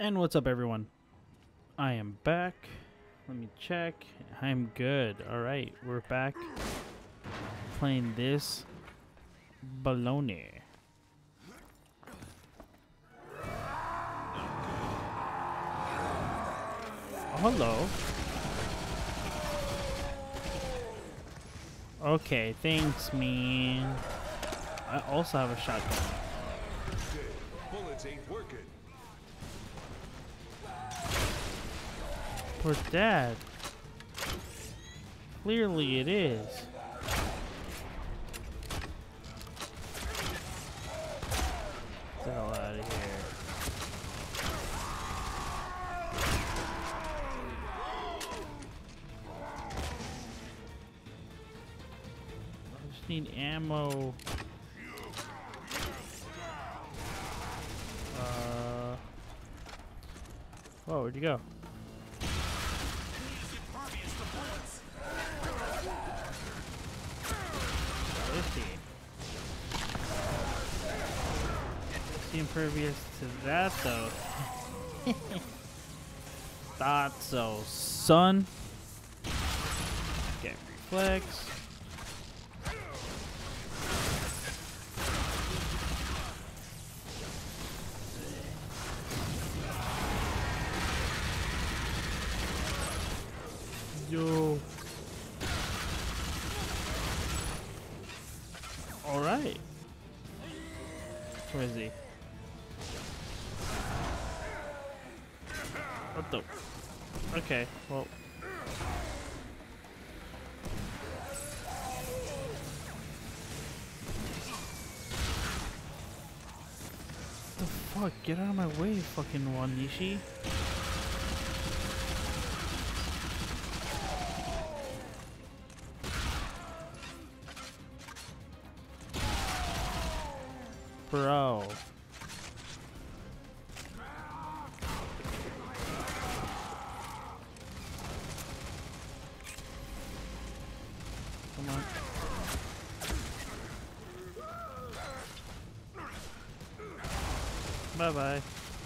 And what's up, everyone? I am back. Let me check. I'm good. Alright, we're back playing this baloney. Oh, hello. Okay, thanks, man. I also have a shotgun. Bullets ain't working. Poor dad. Clearly it is. Get the hell out of here. I just need ammo. Whoa, where'd you go? Is he impervious to that though? Thought so, son. Get reflex. Yo. Alright. Where is he? What the? Okay, well. What the fuck? Get out of my way, fucking Wanishi. Bro. Come on. Bye-bye.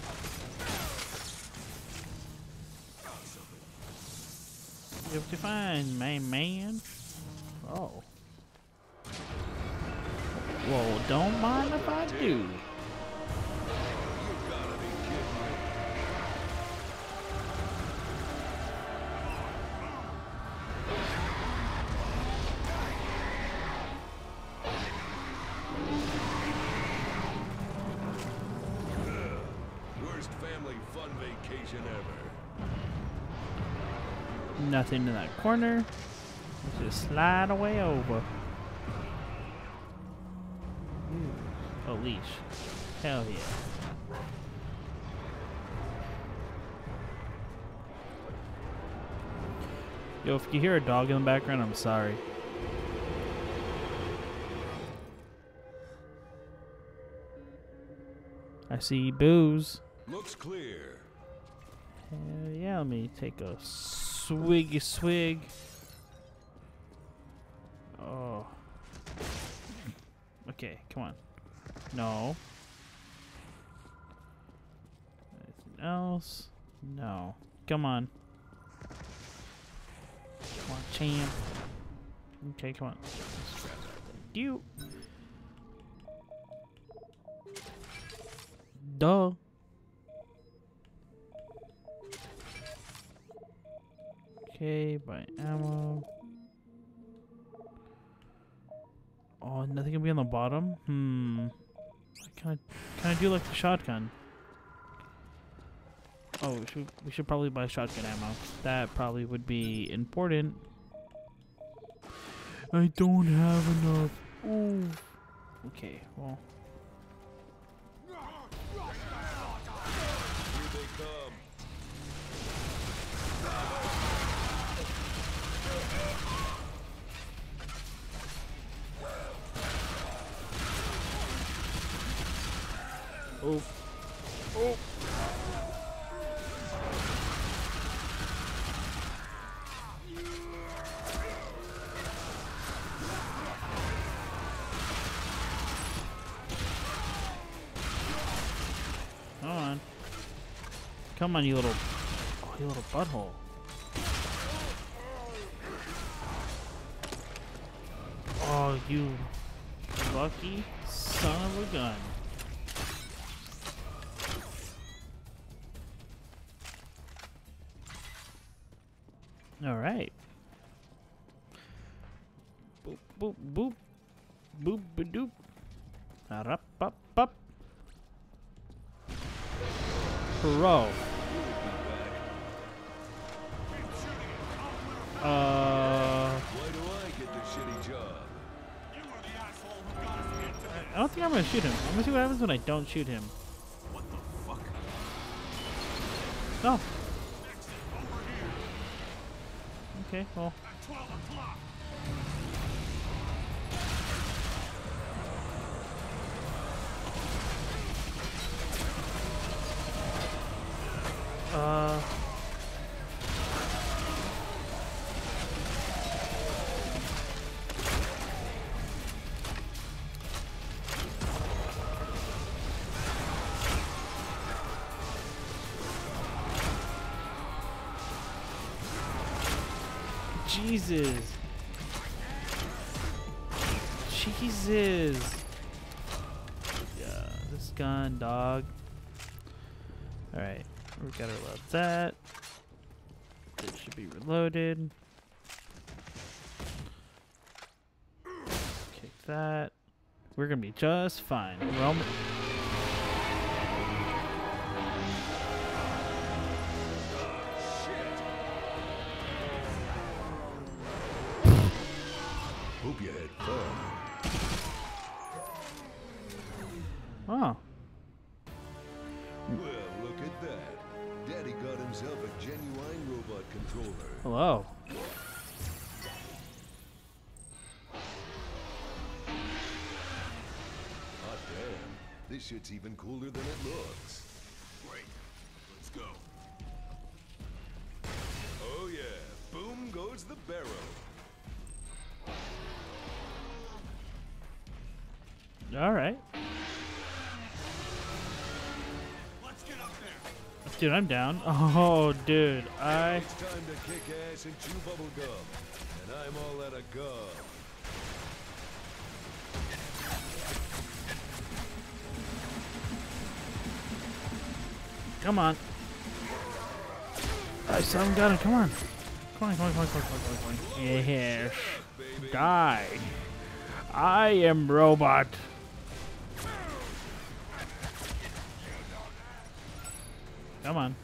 You'll be fine, my man. Oh. Whoa, don't mind if I do. Worst family fun vacation ever. Nothing in that corner. Let's just slide away over. Ooh, a leash. Hell yeah. Yo, if you hear a dog in the background, I'm sorry. I see booze. Looks clear. Hell yeah, let me take a swig. Oh. Okay, come on. No. Anything else? No. Come on. Come on, champ. Okay, come on. Thank you. Duh. Okay, buy ammo. Oh, nothing can be on the bottom? Can I do like the shotgun? Oh, we should probably buy shotgun ammo. That probably would be important. I don't have enough. Ooh. Okay, well. Here they come. Oh. Oh. Come on. Come on, you little... Oh, you little butthole. Oh, you lucky son of a gun. Alright. Boop, boop, boop. Boop, ba doop. Up, up, up. Bro. Why do I get the shitty job? I don't think I'm gonna shoot him. I'm gonna see what happens when I don't shoot him. What the fuck? No. Okay, well. Jesus. Jesus. Yeah, this gun, dog. Alright, we gotta reload that. It should be reloaded. Kick that. We're gonna be just fine. Well, Hope you had fun. oh. Well, look at that. Daddy got himself a genuine robot controller. Hello. Hot damn. This shit's even cooler than it looks. Wait. Let's go. Oh yeah. Boom goes the barrel. Alright. Let's get up there. Dude, I'm down. Oh, dude. It's time to kick ass and chew bubble gum. And I'm all out of gum. Come on. I still haven't got him. Come on. Come on, come on, come on, come on, come on, come on. Yes. Die. I am robot. Come on.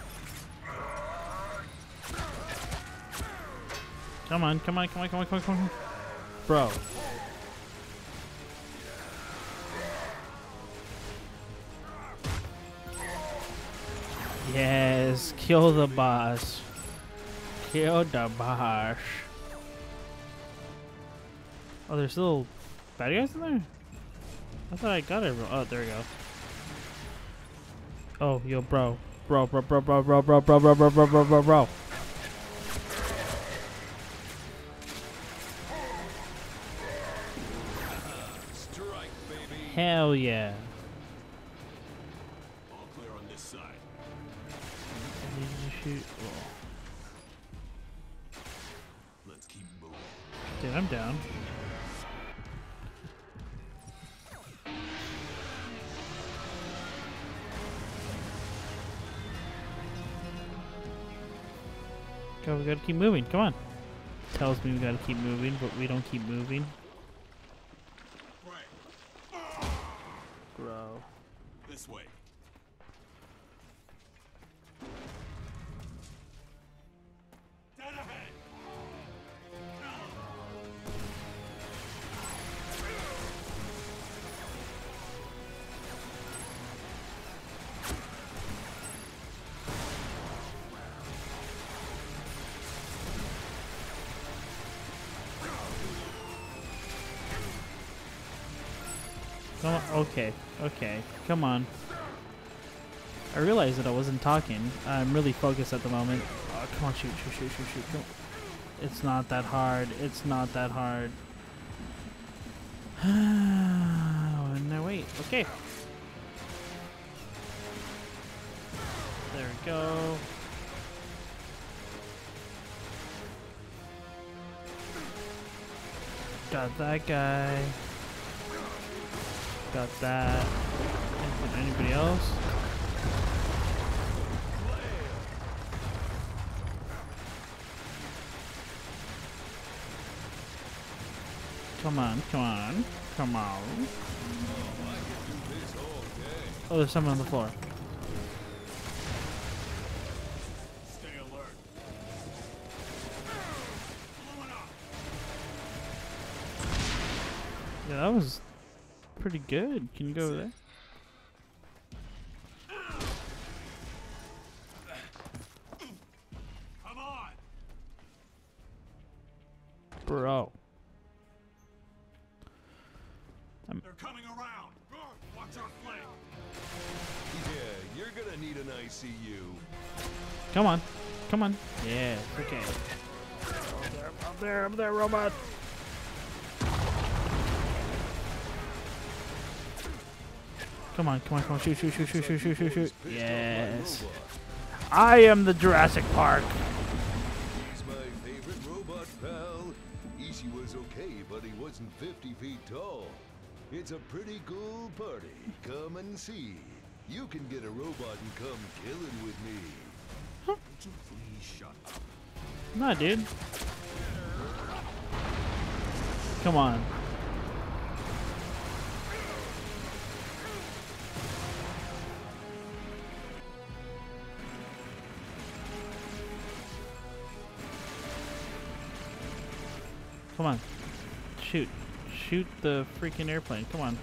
Come on, come on, come on, come on, come on, come on. Bro. Yes, kill the boss. Kill the boss. Oh, there's still bad guys in there? I thought I got it. Oh, there we go. Oh, yo, bro. Bro. Strike, baby. Hell yeah. All clear on this side. Did you shoot? Oh. Let's keep moving. Dude, I'm down. Go, we gotta keep moving. Come on. Tells me we gotta keep moving, but we don't keep moving. Right. Bro. This way. Dead ahead. Come on. Okay. Okay. Come on. I realized that I wasn't talking. I'm really focused at the moment. Oh, come on. Shoot. Come on. It's not that hard. It's not that hard. No, wait. Okay. There we go. Got that guy. Got that. Anybody else? Come on, come on, come on. Oh, there's someone on the floor. Stay alert. Yeah, that was pretty good. Can you go over there? Come on. Bro. They're coming around. Watch our flank. Yeah, you're gonna need an ICU. Come on. Come on. Yeah, okay. Up there, robot. Come on, come on, come on. Shoot. Yes. I am the Jurassic Park. He's my favorite robot pal. Ishi was okay, but he wasn't 50 feet tall. It's a pretty cool party. Come and see. You can get a robot and come kill it with me. Would you please shut up? Nah, dude. Come on. Come on. Shoot. Shoot the freaking airplane. Come on.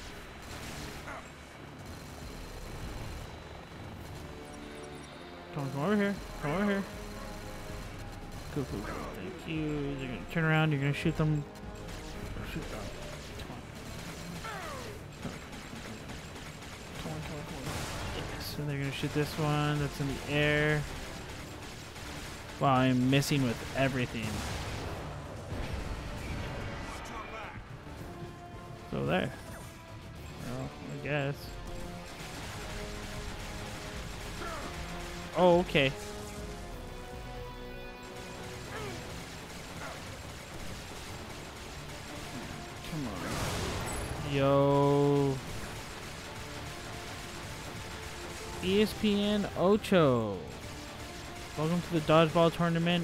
Come over here. Come over here. Cool. Thank you. You're gonna turn around. You're gonna shoot them. Shoot them. Come on. Yes. And they're gonna shoot this one. That's in the air. Wow, I'm missing with everything. So there. Well, I guess. Oh, okay. Come on. Yo. ESPN Ocho. Welcome to the dodgeball tournament.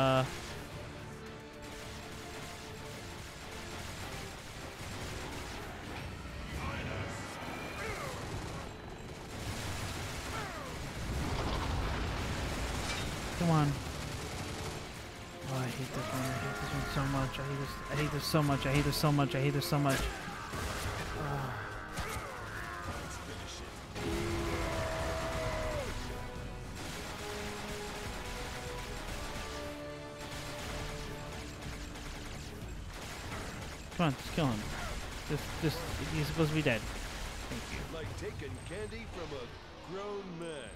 Come on. Oh, I hate this one. I hate this one so much. I hate this so much. I hate this so much. I hate this so much. Come on, just kill him. Just, he's supposed to be dead. Thank you. Like taking candy from a grown man.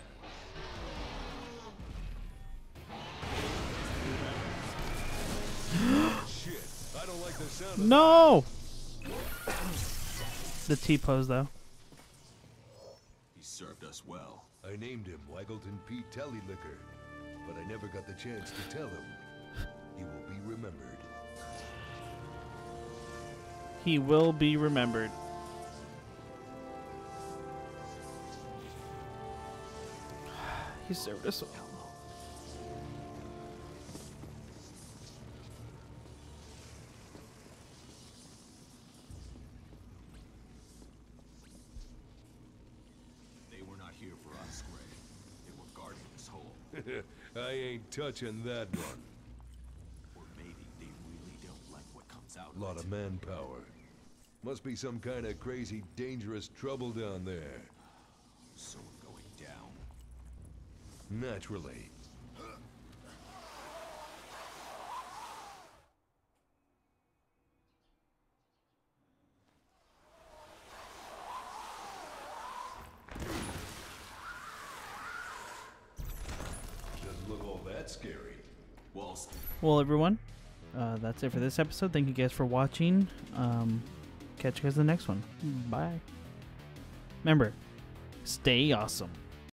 Shit, I don't like the sound of No! The T-pose, though. He served us well. I named him Waggleton P. Tallylicker, but I never got the chance to tell him. He will be remembered. He will be remembered. He served us well. They were not here for us, Gray. They were guarding this hole. I ain't touching that one. Or maybe they really don't like what comes out. Lot of manpower. Must be some kind of crazy, dangerous trouble down there. So we're going down. Naturally. Doesn't look all that scary. Well, everyone, that's it for this episode. Thank you guys for watching. Catch you guys in the next one. Bye. Remember, stay awesome.